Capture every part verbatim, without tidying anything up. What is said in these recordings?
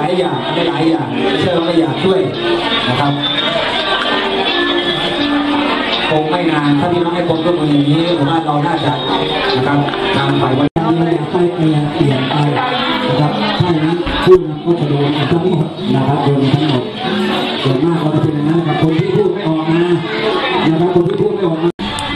ายอย่างได้หลายอย่างไม่ใช่เราไม่อยากช่วยนะครับคงไม่นานถ้าพี่น้องให้คนร่วมมืออย่างนี้ผมว่าเราน่าจะนะครับทำไปวันนี้ไปเปลี่ยนเปลี่ยนไปนะครับถ้าอย่างนี้ผู้นำก็จะโดนทั้งหมดนะครับโดนทั้งหมดส่วนมากเราจะเป็นอย่างนั้นนะครับคนที่พูดไม่ออกมานะครับคนที่พูดไม่ออกมา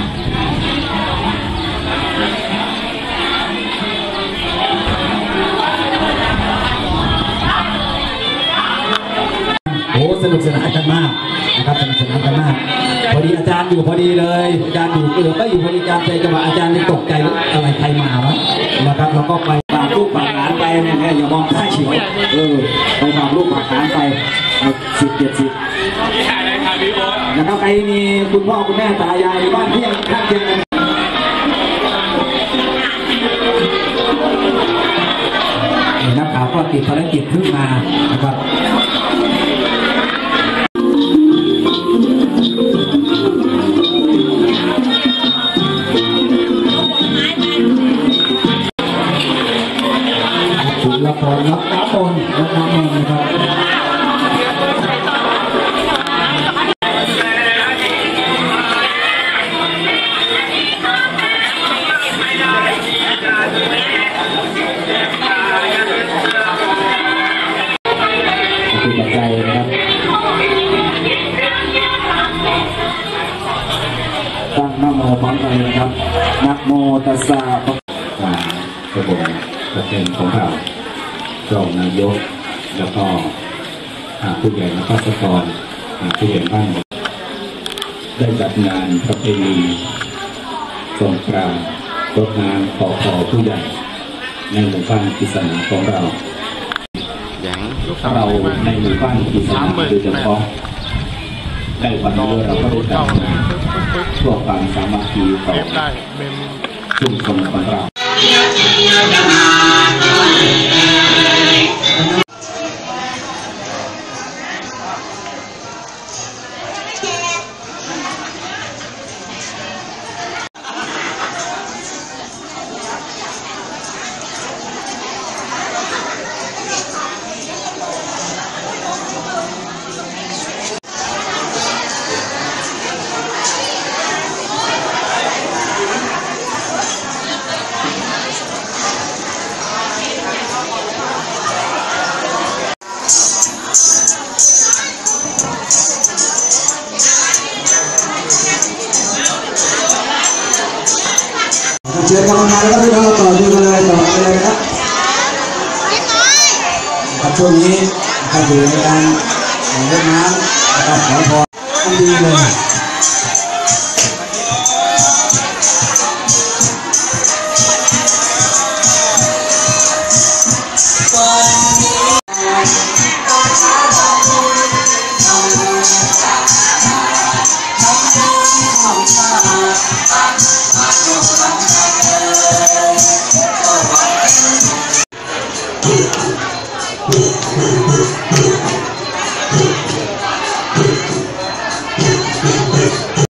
โอ้สนุกสนานกันมากนะครับสนุกสนานกันมากพอดีอาจารย์อยู่พอดีเลยอาจารย์อยู่เออก็อยู่พอดีการใจจังหวะอาจารย์เลยตกใจอะไรใครมาวะนะครับเราก็ไปฝากลูกฝากหลานไปเนี่ยอย่ามองท่าเฉียวเออไปฝากลูกฝากหลานไปสิบเจ็ดสิบนะครับใครมีคุณพ่อคุณแม่ตายายบ้านเที่ยงข้างเคียงกันนักข่าวก็ติดภารกิจขึ้นมานะครับละครรับน้ำมนต์รับน้ำมนต์นะครับคือปัจจัยนะครับตั้งนะโมพร้อมกันนะครับนะโมตัสสะพระบรมประเทศของเรารองนายกแล้วก็ผู้ใหญ่นักพัฒกรผู้ใหญ่บ้านได้จัดงานประเพณีสงกรานต์รดน้ำขอขอผู้ใหญ่ในหมู่บ้านกิษณาของเราเราในหมู่บ้านกิษณาโดยเฉพาะได้วันนี้เราก็ได้จัดงานเพื่อความสามัคคีต่อชุมชนของเราเชิญกำลังมาแล้วก็พี่น้องต่อดูเลยต่อไปเลยครับครับช่วงนี้ก็อยู่ในการเล่นน้ำนะครับขอพรดีเลย Thank you.